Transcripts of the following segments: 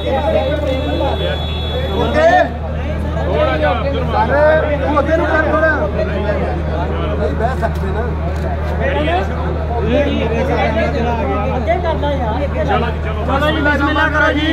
बह सकते ना चलो जी बिस्मिल्लाह करो जी।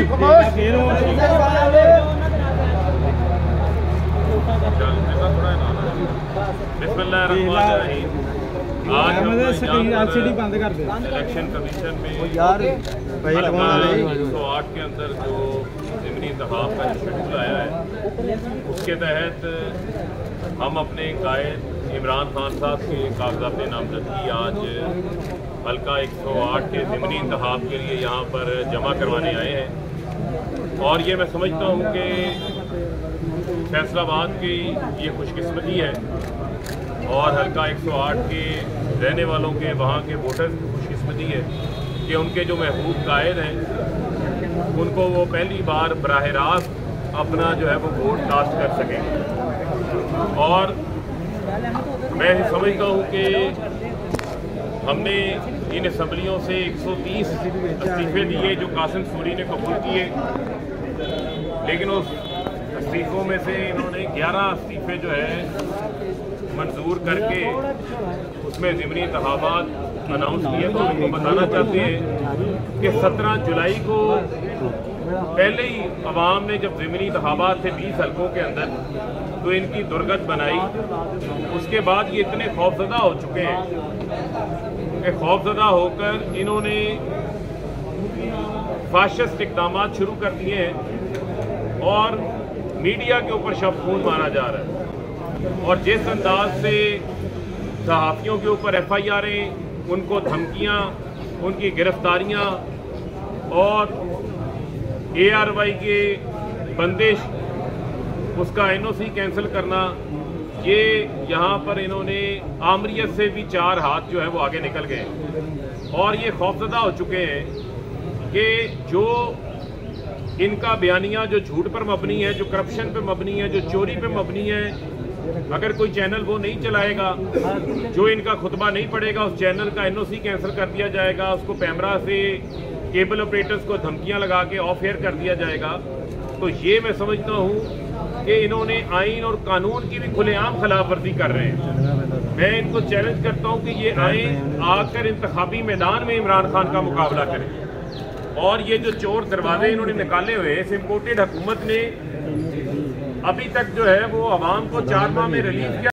बिस्मिल्लाहिर्रहमानिर्रहीम। आज एलसीडी बंद कर दे। इलेक्शन कमीशन में यार 108 के अंदर जो ज़िमनी इंतखाब का शेड्यूल आया है उसके तहत हम अपने कायद इमरान खान साहब के कागजात नामजदगी आज हल्का 108 के ज़िमनी इंतखाब के लिए यहाँ पर जमा करवाने आए हैं। और ये मैं समझता हूँ कि फैसलाबाद की ये खुशकिस्मती है और हल्का 108 के रहने वालों के वहाँ के वोटर्स की खुशकिस्मती है कि उनके जो महबूब कायद हैं उनको वो पहली बार बराह रास्त अपना जो है वो वोट कास्ट कर सकें। और मैं समझता हूँ कि हमने इन असम्बलियों से 130 इस्तीफे दिए जो कासिम सूरी ने कबूल किए, लेकिन उस इस्तीफों में से इन्होंने 11 इस्तीफे जो है मंजूर करके उसमें ज़िमनी इंतखाबात अनाउंस किए। तो उनको बताना चाहते हैं कि 17 जुलाई को पहले ही अवाम ने जब ज़िमनी इंतखाबात थे 20 हल्कों के अंदर तो इनकी दुर्गत बनाई। उसके बाद ये इतने खौफजदा हो चुके हैं कि खौफजदा होकर इन्होंने फाशिस्ट इक़दाम शुरू कर दिए हैं और मीडिया के ऊपर शबखून मारा जा रहा है। और जिस अंदाज से सहाफ़ियों के ऊपर FIR'ें, उनको धमकियां, उनकी गिरफ्तारियां और ARY के बंदिश, उसका NOC कैंसिल करना, ये यहाँ पर इन्होंने आमरीत से भी 4 हाथ जो है वो आगे निकल गए और ये खौफजदा हो चुके हैं कि जो इनका बयानिया जो झूठ पर मबनी है, जो करप्शन पे मबनी है, जो चोरी पे मबनी है, अगर कोई चैनल वो नहीं चलाएगा, जो इनका खुतबा नहीं पड़ेगा, उस चैनल का NOC कैंसिल कर दिया जाएगा, उसको पैमरा से केबल ऑपरेटर्स को धमकियां लगा के ऑफ एयर कर दिया जाएगा। तो ये मैं समझता हूँ कि इन्होंने आइन और कानून की भी खुलेआम खिलाफ वर्जी कर रहे हैं। मैं इनको चैलेंज करता हूँ कि ये आए, आकर इंतखाबी मैदान में इमरान खान का मुकाबला करें। और ये जो चोर दरवाजे इन्होंने निकाले हुए, इस इम्पोर्टेड हुकूमत ने अभी तक जो है वो अवाम को 4 माह में रिलीफ किया।